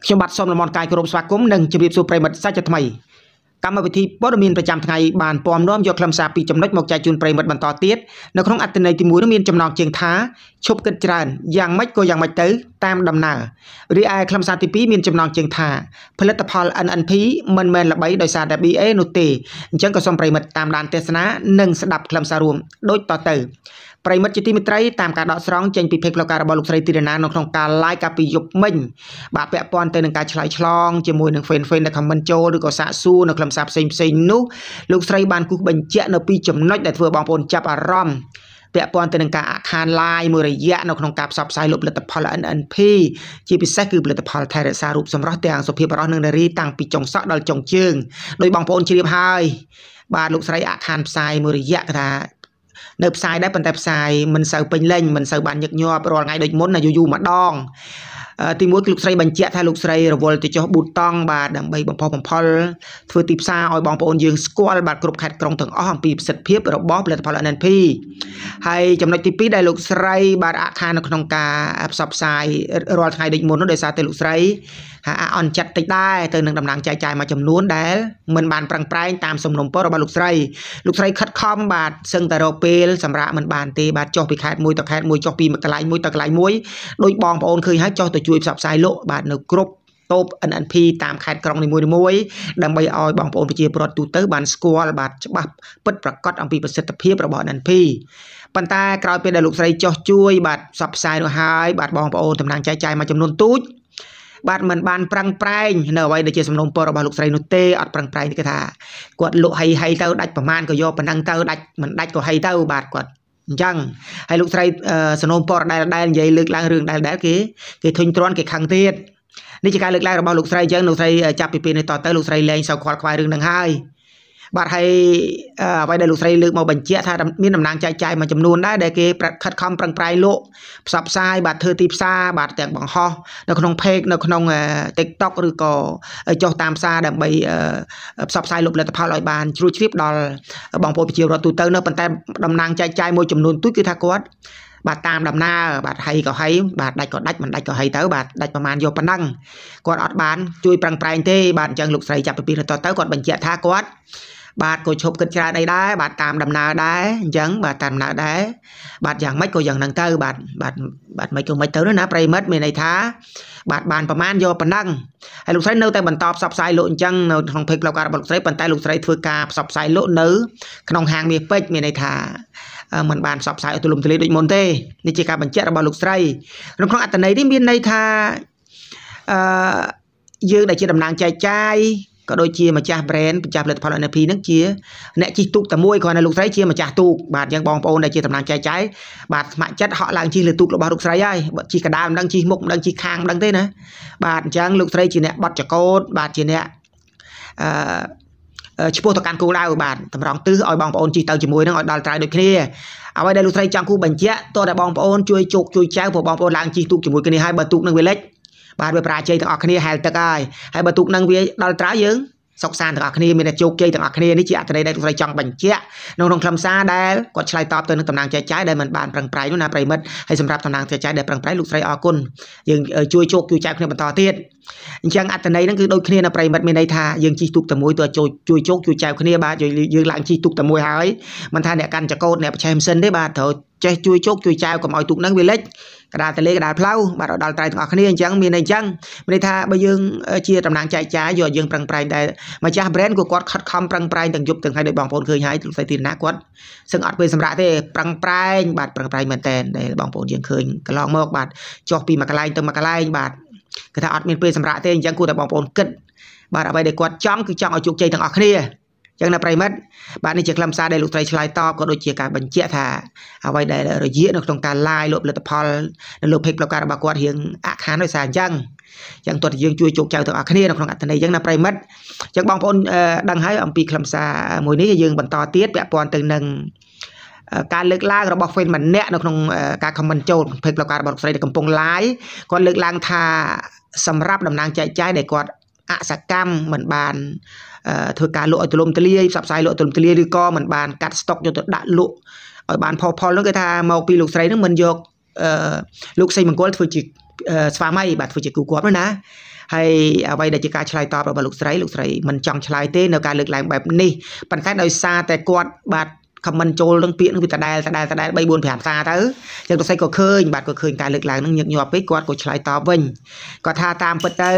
ខ្ញុំបាទសូមលំអរកាយគោរពស្វាគមន៍និងជម្រាបសួរប្រិមិត្តសាច់ថ្មីកម្មវិធីព័ត៌មានប្រចាំថ្ងៃបានពំនាំយកខ្លឹមសារពីចំណុចមកចែកជូនប្រិមិត្តបន្តទៀតនៅក្នុងអត្ថន័យទី1នោះមានចំណងជើងថាឈប់គិតច្រើនយ៉ាងម៉េចក៏យ៉ាងម៉េចទៅតាមដំណើររីឯខ្លឹមសារទី2មានចំណងជើងថាផលិតផល NNP មិនមែនល្បីដោយសារតែ BA នោះទេអញ្ចឹងក៏សូមប្រិមិត្តតាមដានទេសនានិងស្ដាប់ខ្លឹមសាររួមដូចតទៅប្រិមិត្តជាទីមេត្រីតាមការដកស្រង់ចេញពីเพจផ្លូវការរបស់លោកស្រីទីរណានៅក្នុងការ live កាលពីយប់មិញបាទពាក់ព័ន្ធទៅនឹងការឆ្លើយឆ្លងជាមួយនឹង fan ដែល comment ចូលឬក៏សាកសួរនៅខ្លឹមសារផ្សេងនោះលោកស្រីបានគូសបញ្ជាក់នៅពីចំណុចដែលធ្វើបងប្អូនចាប់អារម្មណ៍ពាក់ព័ន្ធទៅនឹងការអាខាន live មួយរយៈនៅក្នុងការផ្សព្វផ្សាយលោកផលិតផល NNP ជាពិសេសគឺផលិតផលថែរក្សារូបសម្រស់ទាំងសុភាពបុរសនិងនារីតាំងពីចុងសក់ដល់ចុងជើងដោយបងប្អូនជ្រាបហើយបាទលោកស្រីអាខានផ្សាយមួយរយៈថានៅផ្សាយដែរប៉ុន្តែផ្សាយមិនសូវពេញលេញមិនសូវបានញឹកញាប់រាល់ថ្ងៃដូចមុនណាយូរម្ដងទីមួយគឺលោកស្រីបញ្ជាក់ថាលោកស្រីរវល់ទៅចុះប៊ូតង់បាទដើម្បីបំផុសបំផុលធ្វើទីផ្សារឲ្យបងប្អូនយើងស្គាល់បាទគ្រប់ខេត្តក្រុងទាំងអស់អំពីប្រសិទ្ធភាពរបស់ផលិតផល NNP ហើយចំណុចទី2ដែលលោកស្រីបាទអាខាននៅក្នុងការផ្សព្វផ្សាយរាល់ថ្ងៃដូចមុននោះដោយសារតែលោកស្រីអន់ចិត្តតិចដែរទៅនឹងតំណែងចែកចាយមួយចំនួនដែលមិនបានប្រឹងប្រែងតាមសំណុំពររបស់លោកស្រីខិតខំបាទសឹងតែរកពេលសម្រាប់មិនបានទេបាទចុះពីខេត្តមួយទៅខេត្តមួយចុះពីកន្លែងមួយទៅកន្លែងមួយដោយបងប្អូនឃើញហើយចុះទៅជួយផ្សព្វផ្សាយលោកបាទនៅគ្រប់តូប NNP តាមខេត្តក្រុងនីមួយៗដើម្បីឲ្យបងប្អូនប្រជាពលរដ្ឋទូទៅបានស្គាល់បាទច្បាស់ពិតប្រាកដអំពីប្រសិទ្ធភាពរបស់ NNP ប៉ុន្តែក្រោយពេលដែលលោកស្រីចុះជួយបាទផ្សព្វផ្សាយនោះហើយបាទបងប្អូនតំណាងចែកចាយមួយចំនួនទូចបាទមិនបានប្រឹងប្រែងនៅអ្វីដែលជាសំណុំពររបស់លោកស្រីនោះទេអត់ប្រឹងប្រែងទេគេថាគាត់លក់ហីទៅដាច់ប្រមាណក៏យកប៉ុណ្ណឹងទៅដាច់មិនដាច់ក៏ហីទៅបាទគាត់អញ្ចឹងហើយលោកស្រីសំណុំពរដែលនិយាយលើកឡើងរឿងដែលគេធុញទ្រាន់គេខឹងទៀតនេះជាការលើកឡើងរបស់លោកស្រីអញ្ចឹងលោកស្រីចាប់ពីពេលនេះតទៅលោកស្រីលែងសូវខ្វល់ខ្វាយរឿងហ្នឹងហើយបាទហើយអ្វីដែលលោកស្រីលើកមកបញ្ជាក់ថាមានតំណែងចែកចាយមួយចំនួនដែរដែលគេខិតខំប្រឹងប្រែងលោកផ្សព្វផ្សាយបាទធ្វើទីផ្សារបាទទាំងបង្ហោះនៅក្នុង page នៅក្នុង TikTok ឬក៏ចុះតាមផ្សារដើម្បីផ្សព្វផ្សាយលោកផលិតផលឲ្យបានជ្រួលជ្រាបដល់បងប្អូនប្រជាពលរដ្ឋទូទៅនោះប៉ុន្តែតំណែងចែកចាយមួយចំនួនទូចគឺថាគាត់បាទតាមដំណើរបាទហីក៏ហីបាទដាច់ក៏ដាច់មិនដាច់ក៏ហីទៅបាទដាច់ប្រមាណយកប៉ុណ្ណឹងគាត់អត់បានជួយប្រឹងប្រែងទេបាទអញ្ចឹងលោកស្រីចាប់ពីពេលទៅគាត់បញ្ជាក់ថាគាត់បាទក៏ឈប់គិតច្រើនអីដែរបាទតាមដំណើរដែរអញ្ចឹងបាទតាមដំណើរដែរបាទយ៉ាងម៉េចក៏យ៉ាងហ្នឹងទៅបាទមិនក៏មិនទៅណាប្រិមិត្តមានន័យថាបាទបានប្រមាណយកប៉ុណ្ណឹងហើយលោកស្រីនៅតែបន្តផ្សព្វផ្សាយលោកអញ្ចឹងនៅក្នុងเพจផ្លូវការរបស់លោកស្រីប៉ុន្តែលោកស្រីធ្វើការផ្សព្វផ្សាយលោកនៅក្នុងហាងមាសពេជ្រមានន័យថាមិនបានផ្សព្វផ្សាយឲ្យទូលំទូលាយដូចមុនទេនេះជាការបញ្ជាក់របស់លោកស្រីក្នុងអត្ថន័យនេះមានន័យថាយើងដែលជាតំណាងចែកចាយក៏ដូចជាម្ចាស់ brand ម្ចាស់ផលិតផល NNP ហ្នឹងជាអ្នកជិះទូកតែមួយគ្រាន់តែលោកស្រីជាម្ចាស់ទូកបាទអញ្ចឹងបងប្អូនដែលជាតំណាងចែកចាយបាទស្ម័គ្រចិត្តហក់ឡើងជិះលើទូករបស់លោកស្រីហើយបើជិះកណ្ដាលមិនដឹងជិះមុខមិនដឹងជិះខាងមិនដឹងទេណាបាទអញ្ចឹងលោកស្រីជាអ្នកបត់ចកោតបាទជាអ្នកឈ្មោះទៅកាន់គោលដៅបាទតម្រង់ទិសឲ្យបងប្អូនជិះទៅជាមួយនឹងឲ្យដល់ត្រើយដូចគ្នាអ្វីដែលលោកស្រីចង់គូបញ្ជាក់តើតែបងប្អូនជួយជោគជួយចៅព្រោះបងប្អូនឡើងជិះទូកជាមួយគ្នាហើយបើទូកនឹងវាលិចបាទវាប្រាជ័យទាំងអស់គ្នាហែលទឹកហើយបើទូកនឹងវាដល់ត្រើយយើងសុខសាន្តទាំងអស់គ្នាមានតែជោគជ័យទាំងអស់គ្នានេះជាអត្ថន័យដែលលោកស្រីចង់បញ្ជាក់ក្នុងខ្លឹមសារដែលគាត់ឆ្លើយតបទៅនឹងតំណាងចែកចាយដែលមិនបានប្រឹងប្រែងនោះណាប្រិមិត្តហើយសម្រាប់តំណាងចែកចាយដែលប្រឹងប្រែងលោកស្រីអរគុណយើងជួយជោគជួយចែកគ្នាបន្តទៀតអញ្ចឹងអត្ថន័យហ្នឹងគឺដូចគ្នាណាប្រិមិត្តមានន័យថាយើងជិះទូកតែមួយទោះជួយជោគជួយចែកគ្នាបាទយើងឡើងជិះទូកតែមួយហើយមិនថាអ្នកកាន់ចកោតអ្នកបច្ចេកម៉ាស៊ីនទេបាទត្រូវចេះជួយជោគជួយចែកកុំឲ្យទូកហ្នឹងវាលិចកដាលទលេកដាលផ្លូវបាទដល់ត្រៃទាំងអស់គ្នាអញ្ចឹងមានន័យអញ្ចឹងមានន័យថាបើយើងជាតំណាងចែកចាយយកយើងប្រឹងប្រែងដែរម្ចាស់ brand ក៏គាត់ខិតខំប្រឹងប្រែងទាំងយប់ទាំងថ្ងៃដោយបងប្អូនឃើញហើយលោកស្រីទីណាគាត់សឹងអត់ពេលសម្រាប់ទេប្រឹងប្រែងបាទប្រឹងប្រែងមែនតើដែលបងប្អូនយើងឃើញកន្លងមកបាទចុះពីមួយកន្លែងទៅមួយកន្លែងបាទគឺថាអត់មានពេលសម្រាប់ទេអញ្ចឹងគួរតែបងប្អូនគិតបាទអ្វីដែលគាត់ចង់គឺចង់ឲ្យជោគជ័យទាំងអស់គ្នាចឹងណាប្រិមិត្តបាទនេះជាខ្លឹមសារដែលលោកស្រីឆ្លើយតបក៏ដូចជាការបញ្ជាក់ថាអ្វីដែលរយៈនៅក្នុងការ live លក់ផលិតផលនៅលើ page ផ្លូវការរបស់គាត់រៀងអាក់ខានដោយសារអញ្ចឹងទោះតែយើងជួយជោគជ័យទាំងអស់គ្នានៅក្នុងអត្ថន័យចឹងណាប្រិមិត្តចឹងបងប្អូនដឹងហើយអំពីខ្លឹមសារមួយនេះយើងបន្តទៀតពាក់ព័ន្ធទៅនឹងការលើកឡើងរបស់ fan ម្នាក់នៅក្នុងការ comment ចូល page ផ្លូវការរបស់លោកស្រីដែលកំពុង live គាត់លើកឡើងថាសម្រាប់តំណាងចែកចាយដែលគាត់អសកម្មមិនបានធ្វើការលក់ឲ្យទូលំទូលាយផ្សព្វផ្សាយលក់ទូលំទូលាយឬក៏មិនបានកាត់ស្តុកយកទៅដាក់លក់ឲ្យបានផលនោះគេថាមកពីលោកស្រីនឹងមិនយកលោកសីមង្គលធ្វើជាស្វាមីបាទធ្វើជាគូគាត់ណាហើយអ្វីដែលជាការឆ្លើយតបរបស់លោកស្រីមិនចង់ឆ្លើយទេនៅការលើកឡើងបែបនេះប៉ុន្តែដោយសារតែគាត់បាទ comment ចូលនឹងពាក្យនឹងវាដដែល3 4 5សារទៅចឹងលោកស្រីក៏ឃើញបាទក៏ឃើញការលើកឡើងនឹងញឹកញាប់ពេកគាត់ក៏ឆ្លើយតបវិញគាត់ថាតាមពិតទៅ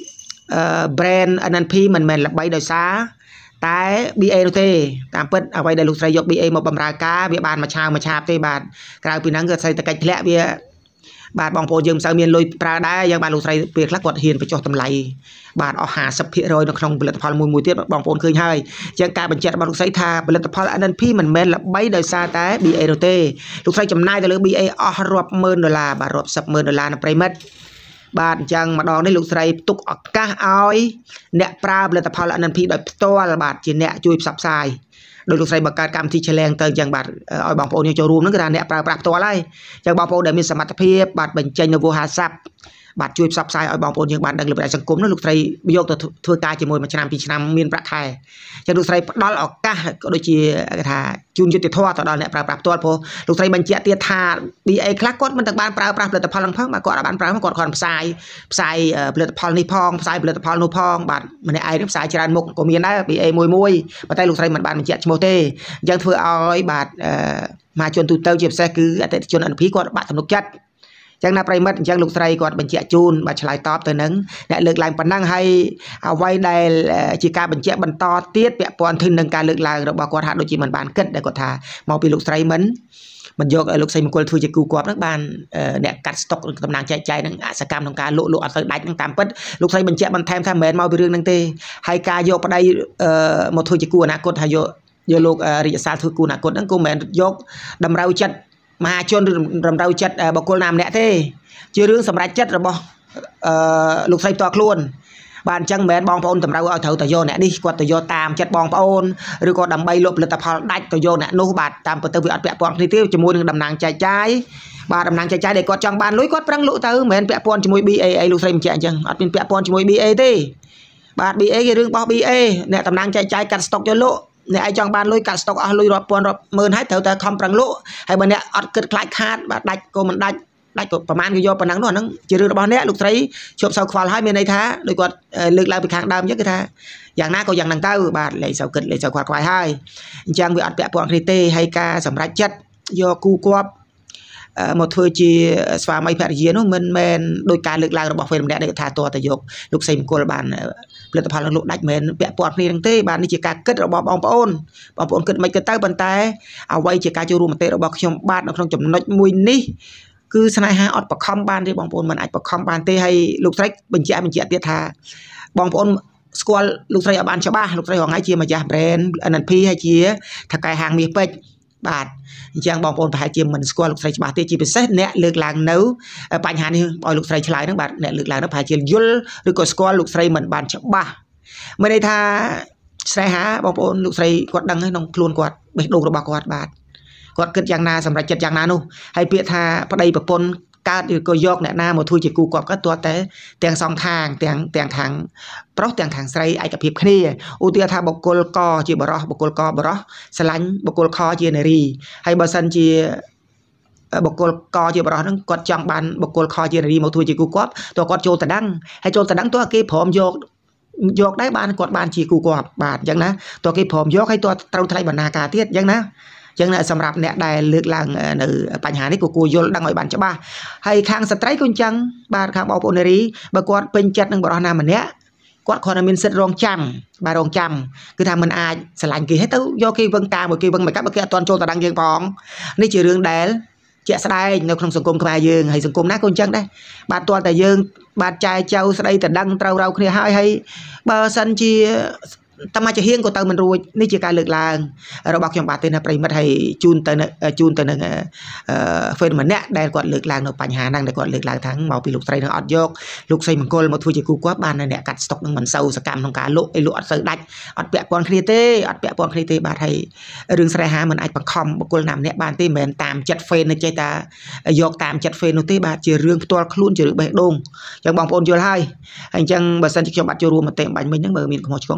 brand NNP មិនមែនល្បីដោយសារតែ BA នោះទេតាមពិតអ្វីដែលលោកស្រីយក BA មកបម្រើការវាបានមួយឆាបទេបាទក្រៅពីហ្នឹងគឺស្រីតែកិច្ចធ្លាក់វាបាទបងប្អូនយើងមិនសូវមានលុយប្រើដែរយ៉ាងបាទលោកស្រីពេលខ្លះគាត់ហ៊ានបញ្ចុះតម្លៃបាទអស់ 50% នៅក្នុងផលិតផលមួយទៀតបងប្អូនឃើញហើយជាងការបញ្ជាក់របស់លោកស្រីថាផលិតផល NNP មិនមែនល្បីដោយសារតែ BA នោះទេលោកស្រីចំណាយទៅលើ BA អស់រាប់ម៉ឺនដុល្លារបាទរាប់សិបម៉ឺនដុល្លារនៅប្រិមិត្តបាទអញ្ចឹងម្ដងនេះលោកស្រីទុកឱកាសឲ្យអ្នកប្រើផលិតផល NNP ដោយផ្ទាល់បាទជាអ្នកជួយផ្សព្វផ្សាយដោយលោកស្រីបង្កើតកម្មវិធី challenge ទៅអញ្ចឹងបាទឲ្យបងប្អូនយើងចូលរួមហ្នឹងគឺថាអ្នកប្រើប្រាស់ផ្ទាល់ហើយអញ្ចឹងបងប្អូនដែលមានសមត្ថភាពបាទបញ្ចេញនៅវោហារស័ព្ទបាទជួយផ្សព្វផ្សាយឲ្យបងប្អូនយើងបានដឹងលើបណ្ដាញសង្គមនោះលោកស្រីយកទៅធ្វើការជាមួយមួយឆ្នាំពីរឆ្នាំមានប្រាក់ខែអញ្ចឹងលោកស្រីផ្ដល់ឱកាសក៏ដូចជាគេថាជូនយុត្តិធម៌ទៅដល់អ្នកប្រើប្រាស់ផ្ទាល់ព្រោះលោកស្រីបញ្ជាក់ទៀតថា BA ខ្លះគាត់មិនទាំងបានប្រើប្រាស់ផលិតផលហ្នឹងផងបាទគាត់អាចបានប្រើគាត់គ្រាន់ផ្សាយផលិតផលនេះផងផ្សាយផលិតផលនោះផងបាទម្នាក់ឯងផ្សាយច្រើនមុខក៏មានដែរ BA មួយប៉ុន្តែលោកស្រីមិនបានបញ្ជាក់ឈ្មោះទេអញ្ចឹងធ្វើឲ្យបាទមហាជនទូទៅជាពិសេសគឺអតិថិជន NP គាត់បាក់ទំនុកចិត្តចឹងណាប្រិមិត្តអញ្ចឹងលោកស្រីគាត់បញ្ជាក់ជូនបាទឆ្លើយតបទៅនឹងអ្នកលើកឡើងប៉ុណ្ណឹងហើយអ្វីដែលជាការបញ្ជាក់បន្តទៀតពាក់ព័ន្ធនឹងការលើកឡើងរបស់គាត់ហាក់ដូចជាមិនបានគិតដែលគាត់ថាមកពីលោកស្រីមិនយកលោកស្រីមង្គលធ្វើជាគូគាត់ហ្នឹងបានអ្នកកាត់ស្តុកតំណាងចែកចាយនឹងអសកម្មក្នុងការលក់អត់ទៅដាច់ហ្នឹងតាមពិតលោកស្រីបញ្ជាក់បន្ថែមថាមិនមែនមកពីរឿងហ្នឹងទេហើយការយកប្តីមកធ្វើជាគូអនាគតហើយយកលោករាជសាលធ្វើគូអនាគតហ្នឹងក៏មិនមែនយកតម្រូវចិត្តមហាជនតម្រូវចិត្តបុគ្គលណាម្នាក់ទេជារឿងសម្រេចចិត្តរបស់លោកស្រីផ្ទាល់ខ្លួនបាទអញ្ចឹងមិនមែនបងប្អូនតម្រូវឲ្យត្រូវទៅយកអ្នកនេះគាត់ទៅយកតាមចិត្តបងប្អូនឬក៏ដើម្បីលក់ផលិតផលដាច់ទៅយកអ្នកនោះបាទតាមពិតទៅវាអត់ពាក់ព័ន្ធគ្នាទេជាមួយនឹងតំណាងចែកចាយបាទតំណាងចែកចាយដែលគាត់ចង់បានលុយគាត់ប្រឹងលក់ទៅមិនមែនពាក់ព័ន្ធជាមួយ BA អីលោកស្រីបញ្ជាក់អញ្ចឹងអត់មានពាក់ព័ន្ធជាមួយ BA ទេបាទ BA គេរឿងរបស់ BA អ្នកតំណាងចែកចាយកាត់ស្តុកយកលក់អ្នកឯងចង់បានលុយកាត់ស្តុកអស់លុយរាប់ពាន់រាប់ម៉ឺនហើយត្រូវតែខំប្រឹងលក់ហើយបើអ្នកអត់គិតខ្លាចខាតបាទដាច់ក៏មិនដាច់ក៏ប្រហែលគេយកប៉ុណ្ណឹងនោះអាហ្នឹងជារឿងរបស់អ្នកលោកស្រីជប់សៅខ្វល់ហើយមានន័យថាដូចគាត់លើកឡើងពីខាងដើមអញ្ចឹងគឺថាយ៉ាងណាក៏យ៉ាងហ្នឹងទៅបាទលេខសៅគិតលេខសៅខ្វល់ខ្វាយហើយអញ្ចឹងវាអត់ពាក់ព័ន្ធគ្នាទេហើយការសម្រេចចិត្តយកគូគាត់មកធ្វើជាស្វាមីភរិយានោះមិនមែនដោយការលើកឡើងរបស់ហ្វេម្នាក់នេះថាតើទៅយកលោកស្រីមង្គលបានផលិតផលនឹងលក់ដាច់មែនពាក់ព័ន្ធគ្នានឹងទេបាទនេះជាការគិតរបស់បងប្អូនគិតមិនគិតទៅប៉ុន្តែអ្វីជាការចូលរួមមតិរបស់ខ្ញុំបាទនៅក្នុងចំណុចមួយនេះគឺស្នេហាអត់បខំបានទេបងប្អូនមិនអាចបខំបានទេហើយលោកស្រីបញ្ជាក់ទៀតថាបងប្អូនស្គាល់លោកស្រីឲ្យបានច្បាស់លោកស្រីរងថ្ងៃជាម្ចាស់ brand NNP ហើយជាថៅកែហាងមាសពេជ្របាទអញ្ចឹងបងប្អូនប្រហែលជាមិនស្គាល់លោកស្រីច្បាស់ទេជាពិសេសអ្នកលើកឡើងនៅបញ្ហានេះឲ្យលោកស្រីឆ្លើយហ្នឹងបាទអ្នកលើកឡើងនោះប្រហែលជាយល់ឬក៏ស្គាល់លោកស្រីមិនបានច្បាស់មានន័យថាស្នេហាបងប្អូនលោកស្រីគាត់ដឹងហើយក្នុងខ្លួនគាត់បេះដូងរបស់គាត់បាទគាត់គិតយ៉ាងណាសម្រាប់ចិត្តយ៉ាងណានោះហើយពាក្យថាប្តីប្រពន្ធកើតឬក៏យកអ្នកណាមកធ្វើជាគូគាត់ក៏ទាល់តែទាំងសងខាងទាំងខាងប្រុសទាំងខាងស្រីឯកភាពគ្នាឧទាហរណ៍ថាបុគ្គលកជាបរោះបុគ្គលកបរោះស្រឡាញ់បុគ្គលខជានារីហើយបើសិនជាបុគ្គលកជាបរោះហ្នឹងគាត់ចង់បានបុគ្គលខជានារីមកធ្វើជាគូគាត់តើគាត់ចូលតដឹងហើយចូលតដឹងតើគេព្រមយកដែរបានគាត់បានជាគូគាត់បាទអញ្ចឹងណាតើគេព្រមយកហើយតើត្រូវថ្លៃបណ្ណាការទៀតអញ្ចឹងណាអញ្ចឹងសម្រាប់អ្នកដែលលើកឡើងនៅបញ្ហានេះក៏គួរយល់ដឹងឲ្យបានច្បាស់ហើយខាងស្ត្រីក៏អញ្ចឹងបាទខាងបងប្អូននារីបើគាត់ពេញចិត្តនឹងបរិះណាម្នាក់គាត់គ្រាន់តែមានសិទ្ធិរងចាំបាទរងចាំគឺថាមិនអាចស្រឡាញ់គេហើយទៅយកគេវឹងតាមមកគេវឹងមកកាប់បើគេអត់ទាន់ចូលតដឹងយើងផងនេះជារឿងដែលជាក់ស្ដែងនៅក្នុងសង្គមខ្មែរយើងហើយសង្គមណាក៏អញ្ចឹងដែរបាទទាល់តែយើងបាទចែចៅស្ដីតដឹងត្រូវរៅគ្នាហើយបើសិនជាតាមជាហៀងក៏ទៅមិនរួចនេះជាការលើកឡើងរបស់ខ្ញុំបាទទេណាប្រិមិត្តហើយជូនទៅនឹងហ្វេនម្នាក់ដែលគាត់លើកឡើងនៅបញ្ហាហ្នឹងដែលគាត់លើកឡើងថាមកពីលោកស្រីនឹងអត់យកលោកស្រីមង្គលមកធ្វើជាគូគាត់បានអ្នកកាត់ស្តុកនឹងមិនសូវសកម្មក្នុងការលក់អត់សូវដាច់អត់ពាក់ព័ន្ធគ្នាទេបាទហើយរឿងស្នេហាមិនអាចបង្ខំបុគ្គលណាម្នាក់បានទេមិនមែនតាមចិត្តហ្វេននេះចេះតែយកតាមចិត្តហ្វេននោះទេបាទជារឿងផ្ទាល់ខ្លួនជារឿងបេះដូងអញ្ចឹងបងប្អូនយល់ហើយអញ្ចឹងបើសិនជាខ្ញុំបាត់ចូលរួមមតិបាញ់មិញហ្នឹងបើមានខុសឆ្គងសូមអធិស្ឋាន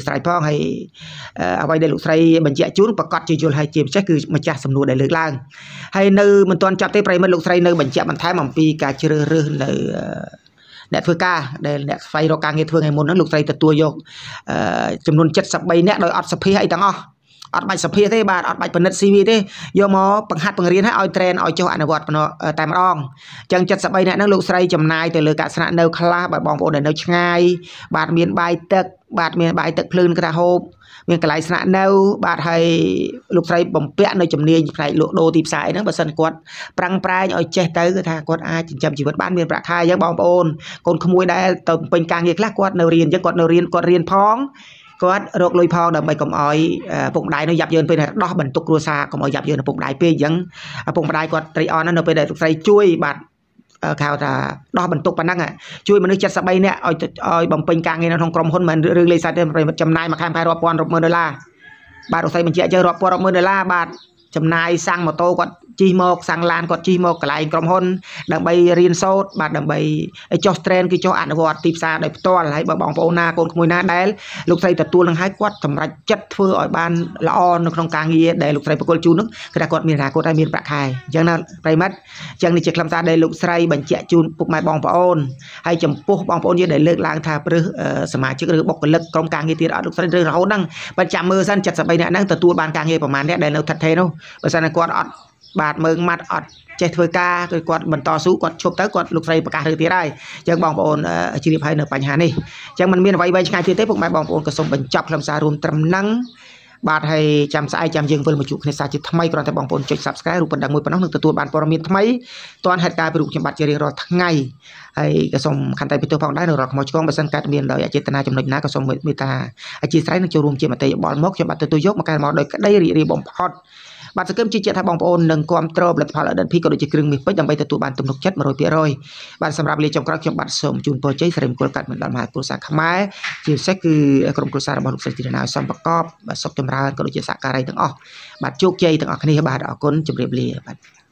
ស្រ័យផងហើយអ្វីដែលលោកស្រីបញ្ជាក់ជូនប្រកាសជាយល់ហើយជាពិសេសគឺម្ចាស់សំណួរដែលលើកឡើងហើយនៅមិនទាន់ចាប់ទេប្រិមិត្តលោកស្រីនៅបញ្ជាក់បន្ថែមអំពីការជ្រើសរើសនៅអ្នកធ្វើការដែលអ្នកស្វែងរកការងារធ្វើថ្ងៃមុនហ្នឹងលោកស្រីទទួលយកចំនួន73នាក់ដោយអត់សភាអីទាំងអស់អត់បាច់សភាទេបាទអត់បាច់ពិនិត្យ CV ទេយកមកបង្ហាត់បង្រៀនឲ្យ train ឲ្យចុះអនុវត្តតែម្ដងអញ្ចឹង73នាក់ហ្នឹងលោកស្រីចំណាយទៅលើការស្នាក់នៅខ្លះបាទបងប្អូនដែលនៅឆ្ងាយបាទមានបាយទឹកបាទមានបាយទឹកភ្លើងក្តារហូបមានកន្លែងស្នាក់នៅបាទហើយលោកស្រីបំពាក់នៅជំនាញផ្នែកលក់ដូរទីផ្សារអីហ្នឹងបើសិនគាត់ប្រឹងប្រែងឲ្យចេះទៅគឺថាគាត់អាចចិញ្ចឹមជីវិតបានមានប្រាក់ខែអញ្ចឹងបងប្អូនកូនក្មួយដែលទៅពេញការងារខ្លះគាត់នៅរៀនអញ្ចឹងគាត់នៅរៀនគាត់រៀនផងគាត់រកលុយផងដើម្បីកុំឲ្យពុកម្ដាយនោះយ៉ាប់យ៉ឺនពេកដោះបន្ទុកគ្រួសារកុំឲ្យយ៉ាប់យ៉ឺនពុកម្ដាយពេកអញ្ចឹងពុកម្ដាយគាត់ត្រេកអរណាស់នៅពេលដែលលោកស្រីជួយបាទគេហៅថាដោះបន្ទុកប៉ុណ្ណឹងជួយមនុស្ស73នាក់ឲ្យបំពេញការងារនៅក្នុងក្រុមហ៊ុនមិនរឿងលេខសាច់ទេប្រិមិត្តចំណាយមួយខែរាប់ពាន់រាប់ម៉ឺនដុល្លារបាទលោកស្រីបញ្ជាក់ជើរាប់ពាន់រាប់ម៉ឺនដុល្លារបាទចំណាយសាំងម៉ូតូគាត់ជិះមកសាំងឡានគាត់ជិះមកកន្លែងក្រុមហ៊ុនដើម្បីរៀនសូត្របាទដើម្បីចុះ train គឺចុះអនុវត្តទីផ្សារដោយផ្ទាល់ហើយបើបងប្អូនណាកូនក្មួយណាដែលលោកស្រីទទួលនឹងឲ្យគាត់សម្រេចចិត្តធ្វើឲ្យបានល្អនៅក្នុងការងារដែលលោកស្រីប្រគល់ជូននោះគឺថាគាត់មានអនាគតហើយមានប្រាក់ខែអញ្ចឹងណាប្រិមិត្តអញ្ចឹងនេះជាខ្លឹមសារដែលលោកស្រីបញ្ជាក់ជូនពុកម៉ែបងប្អូនហើយចំពោះបងប្អូនយើងដែលលើកឡើងថាព្រឹសសមាជិកឬបុគ្គលិកក្រុមការងារទៀតអត់លោកស្រីរើសរហូតហ្នឹងបើចាំមើលសិន73នាក់ហ្នឹងទទួលបានការងារប្រហែលអ្នកដែលនៅថិតថេរនោះបើសិនតែគាត់អត់បាទមើងម៉ាត់អត់ចេះធ្វើការគឺគាត់បន្តស៊ូគាត់ឈប់ទៅគាត់លោកស្រីប្រកាសរើទៀតហើយអញ្ចឹងបងប្អូនជ្រាបហើយនៅបញ្ហានេះអញ្ចឹងมันមានអ្វីឆ្ងាយទៀតទេពុកម៉ែបងប្អូនក៏សូមបញ្ចប់ខ្លឹមសាររួមត្រឹមហ្នឹងបាទហើយចាំស្អែកចាំយើងវិលមកជួបគ្នាសាជាថ្មីគ្រាន់តែបងប្អូនចុច Subscribe រូបប៉ុណ្ណឹងមួយប៉ុណ្ណោះនឹងទទួលបានព័ត៌មានថ្មីទាន់ហេតុការណ៍ពីរូបខ្ញុំបាទជារៀងរាល់ថ្ងៃហើយក៏សូមខន្តីបន្ទោសផងដែរនៅរាល់ខ្មោចឆ្គងបើសិនកើតមានដោយអចេតនាចំណុចណាក៏សូមមេត្តាអធិស្ឋាននឹងចូលរួមជាមតិយោបល់មកខ្ញុំបាទទទួលយកមកកែមកដោយក្តីរីករាយបំផុតបាទសង្ឃឹមជឿជាក់ថាបងប្អូននឹងគាំទ្រផលិតផល LNP ក៏ដូចជាគ្រឿងមាសពេជ្រដើម្បីទទួលបានទំនុកចិត្ត 100% បាទសម្រាប់លាចុងក្រោយខ្ញុំបាទសូមជូនពរជ័យសិរីមង្គលកាត់មិនដល់មហាគ្រួសារខ្មែរជាពិសេសគឺក្រុមគ្រួសាររបស់លោកស្រីទីរណាសំប្រកបបាទសុខចម្រើនក៏ដូចជាសហការីទាំងអស់បាទជោគជ័យទាំងអស់គ្នាបាទអរគុណជម្រាបលាបាទ